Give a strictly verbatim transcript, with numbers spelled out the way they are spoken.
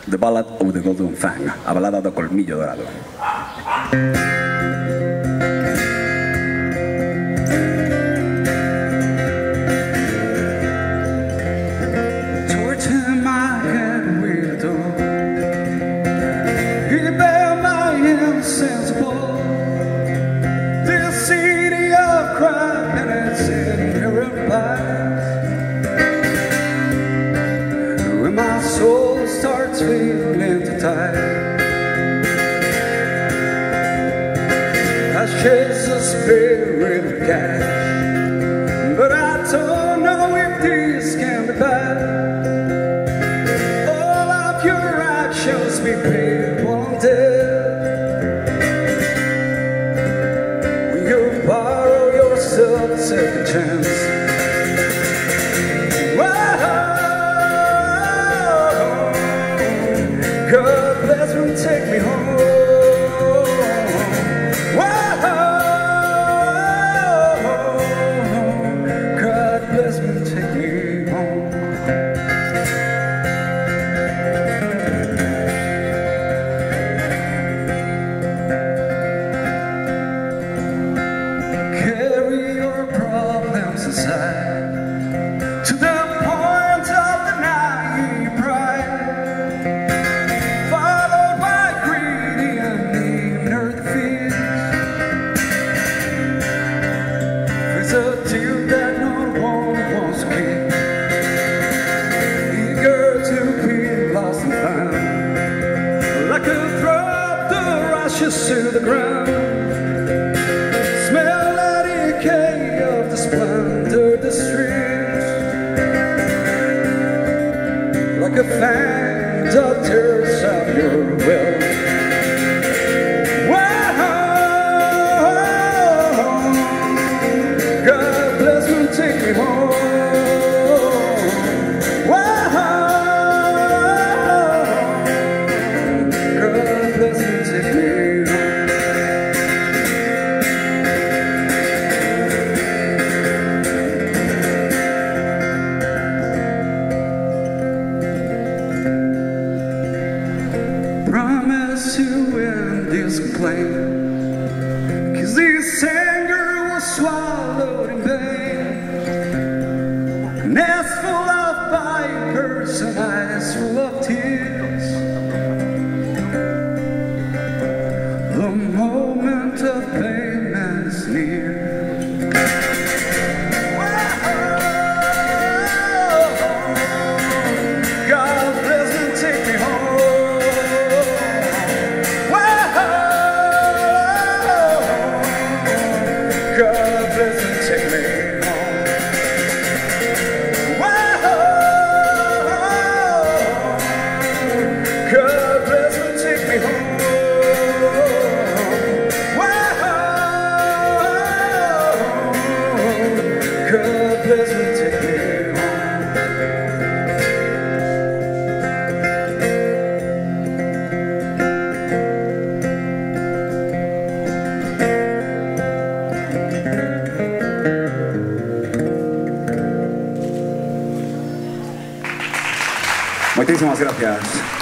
The Ballad of the Golden Fang, a balada do colmillo dorado. Torture my head with a door. You bear my insensible. This city of crime and its inherent lies. When my soul starts feeling too tired, I chase a spirit of cash, but I don't know if this can be bad. All of your actions be paid one day. When you borrow yourself a second chance, God bless me, take me home. Whoa. God bless me, take me home. Carry your problems aside to the point of the naive pride, a deal that no one wants to keep, eager to be lost and found, like a drop the ashes to the ground. Smell the decay of the splendor the streets, like a fan that tears out your will. God bless me, take me home. Whoa. God bless me, take me home. Promise to end this complaint, 'cause this anger was swallowed in vain. Nest full of vipers and eyes full of tears. The moment of payment is near. God bless me, take me home. God bless me, take me home. Whoa. God bless me, take me home. Whoa. God bless me, take me home. Muchísimas gracias.